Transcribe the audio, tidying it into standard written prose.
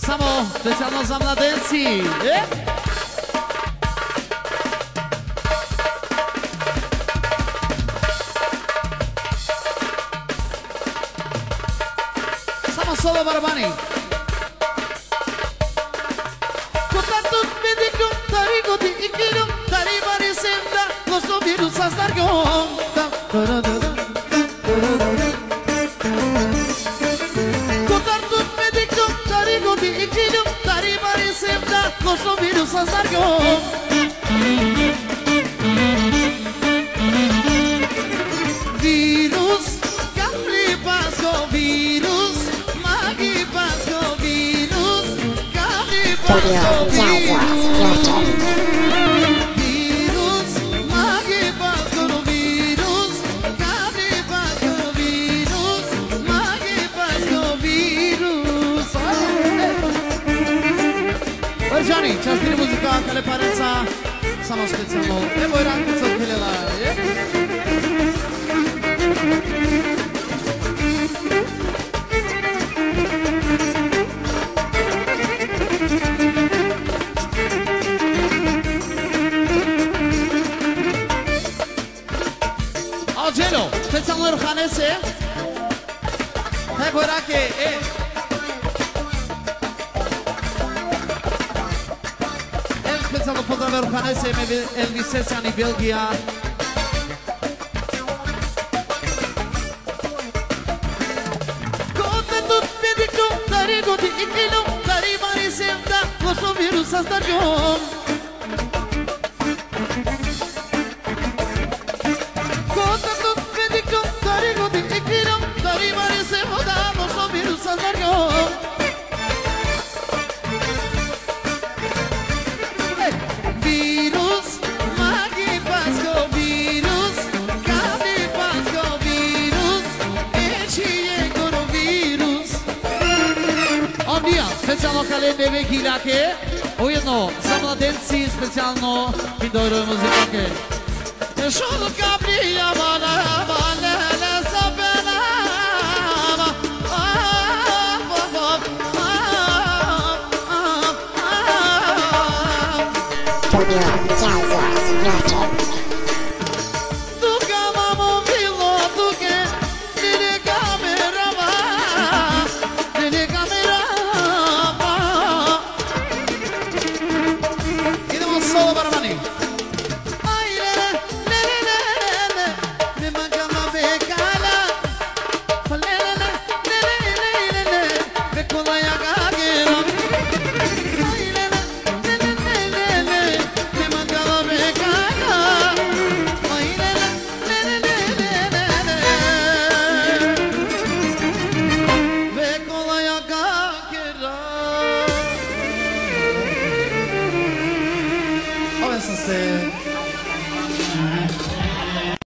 Samo specjalno za mladenci. Samo solo barabani. Kotatut medikum tarigo di ikirum taribari semda Kosto virus astargom Kotatut medikum tarigo di ikirum taribari semda Kosto virus astargom Virus kapli pasko virus magi pasko virus kapli pasko virus Virus magi pasko virus kapli pasko virus magi pasko virus Orjani, čas bili muzika kale parenca samo specijalno evo je rankica odkeljela Algeno, specijalno Ruhanese evo rake Specijalno pozdrav Ruhanese Elvis Sesjani Belgija Godi ikilum taribari semda Koso virus astargom Kota tut medikum tarigodi ikilum taribari semda Koso virus astargom Virus magi pasko virus Kadi pasko virus Ečije korovirus Odbija, specijalno kalende vekilake Ujedno za mladenci specijalno Pindojroj muzikake Šulka prija bala bala sabela Studio Jazz United Duka mamo bilo duke Dili kamerama Dili kamerama Idemo solo barabani Ay le le le le le Me mancama bekala Le le le le le le le Me kola ya gagera Ay le le le le le le Me mancama bekala Ay le le le le le le Me kola ya gagera Ove sam se